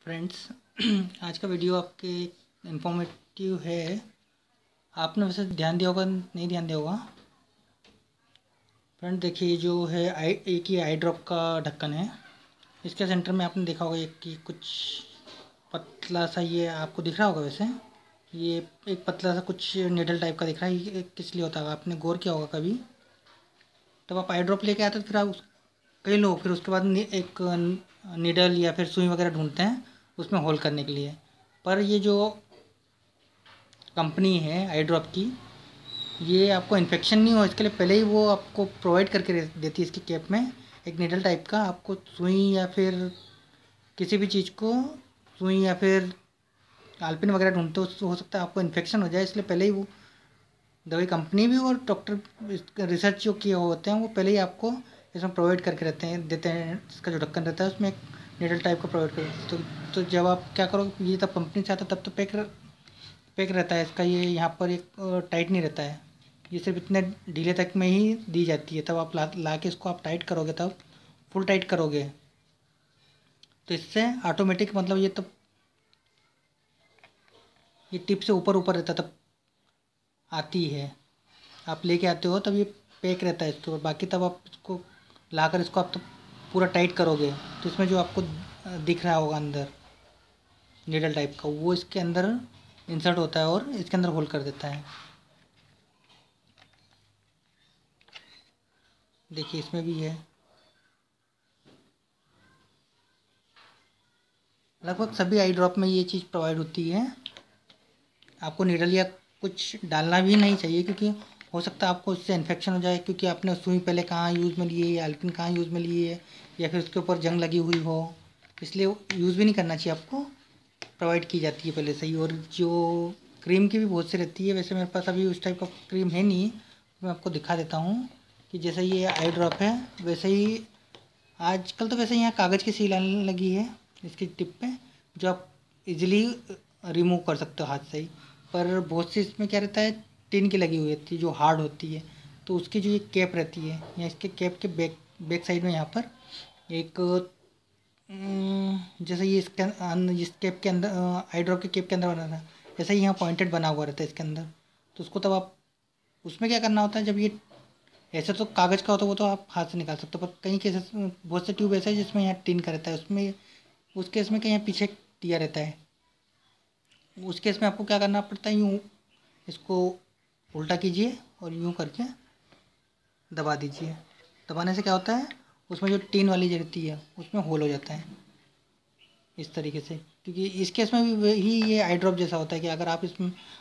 Friends आज का video आपके इंफॉर्मेटिव है। आपने वैसे ध्यान दिया होगा, नहीं ध्यान दिया होगा। फ्रेंड देखिए, जो है एक ही आई ड्रॉप का ढक्कन है। इसके सेंटर में आपने देखा होगा एक कि कुछ पतला सा, ये आपको दिख रहा होगा। वैसे ये एक पतला सा कुछ निडल टाइप का दिख रहा है। ये किस लिए होता है, आपने गौर किया होगा कभी? तब आप आई ड्रॉप लेके आते तो फिर आप कई लोग फिर उसके बाद एक निडल या फिर सुई वगैरह ढूंढते हैं उसमें होल करने के लिए। पर ये जो कंपनी है आई ड्रॉप की, ये आपको इन्फेक्शन नहीं हो इसके लिए पहले ही वो आपको प्रोवाइड करके देती है। इसकी कैप में एक निडल टाइप का, आपको सुई या फिर किसी भी चीज़ को सुई या फिर आलपिन वगैरह ढूंढते हो सकता है आपको इन्फेक्शन हो जाए, इसलिए पहले ही वो दवाई कंपनी भी और डॉक्टर रिसर्च जो किए होते हैं वो पहले ही आपको इसमें प्रोवाइड करके देते हैं। इसका जो ढक्कन रहता है उसमें एक निडल टाइप का प्रोवाइड कर तो जब आप क्या करो, ये तब कंपनी से आता है तब तो पैक रहता है इसका। ये यहाँ पर एक टाइट नहीं रहता है, ये सिर्फ इतने ढीले तक में ही दी जाती है। तब आप ला के इसको आप टाइट करोगे, तब फुल टाइट करोगे तो इससे ऑटोमेटिक मतलब ये तब ये टिप से ऊपर ऊपर रहता तब आती है। आप लेके आते हो तब ये पैक रहता है इसके ऊपर। बाकी तब आप इसको लाकर इसको आप तो पूरा टाइट करोगे तो इसमें जो आपको दिख रहा होगा अंदर निडल टाइप का, वो इसके अंदर इंसर्ट होता है और इसके अंदर होल कर देता है। देखिए इसमें भी है। लगभग सभी आई ड्रॉप में ये चीज़ प्रोवाइड होती है। आपको निडल या कुछ डालना भी नहीं चाहिए, क्योंकि हो सकता है आपको इससे इन्फेक्शन हो जाए, क्योंकि आपने सुई पहले कहाँ यूज़ में ली है या अल्पिन कहाँ यूज़ में ली है या फिर उसके ऊपर जंग लगी हुई हो, इसलिए यूज़ भी नहीं करना चाहिए। आपको प्रोवाइड की जाती है पहले से ही। और जो क्रीम की भी बहुत सी रहती है, वैसे मेरे पास अभी उस टाइप का क्रीम है नहीं, मैं आपको दिखा देता हूँ कि जैसे ये आई ड्रॉप है वैसे ही आजकल तो वैसे यहाँ कागज़ की सील आने लगी है इसकी टिप पे, जो आप इजीली रिमूव कर सकते हो हाथ से ही। पर बहुत सी इसमें क्या रहता है, टिन की लगी हुई रहती है जो हार्ड होती है, तो उसकी जो ये कैप रहती है या इसके कैप के बैक साइड में यहाँ पर एक जैसे ये इसके इस कैप के अंदर आई ड्रॉप के कैप के अंदर बना था, जैसे ही यहाँ पॉइंटेड बना हुआ रहता है इसके अंदर। तो उसको तब आप उसमें क्या करना होता है, जब ये ऐसे तो कागज़ का होता है वो तो आप हाथ से निकाल सकते हो, पर कई केसेस बहुत से ट्यूब ऐसे है जिसमें यहाँ टिन का रहता है, उसमें उस केस में कहीं पीछे दिया रहता है। उस केस में आपको क्या करना पड़ता है, यूँ इसको उल्टा कीजिए और यूँ करके दबा दीजिए। दबाने से क्या होता है, उसमें जो टिन वाली जो रहती है उसमें होल हो जाता है इस तरीके से। क्योंकि इस केस में भी वही ये आई ड्रॉप जैसा होता है कि अगर आप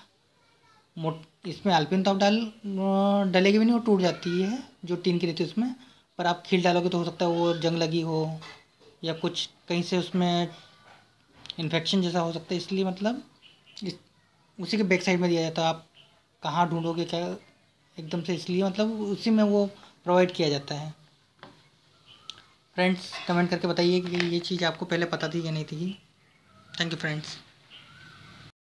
इसमें अल्पिन तो आप डलेगी भी नहीं, वो टूट जाती है जो टिन की रहती है उसमें। पर आप खील डालोगे तो हो सकता है वो जंग लगी हो या कुछ कहीं से उसमें इन्फेक्शन जैसा हो सकता है, इसलिए मतलब इस उसी के बैक साइड में दिया जाता है। आप कहाँ ढूंढोगे क्या एकदम से, इसलिए मतलब उसी में वो प्रोवाइड किया जाता है। फ्रेंड्स कमेंट करके बताइए कि ये चीज़ आपको पहले पता थी या नहीं थी। Thank you friends.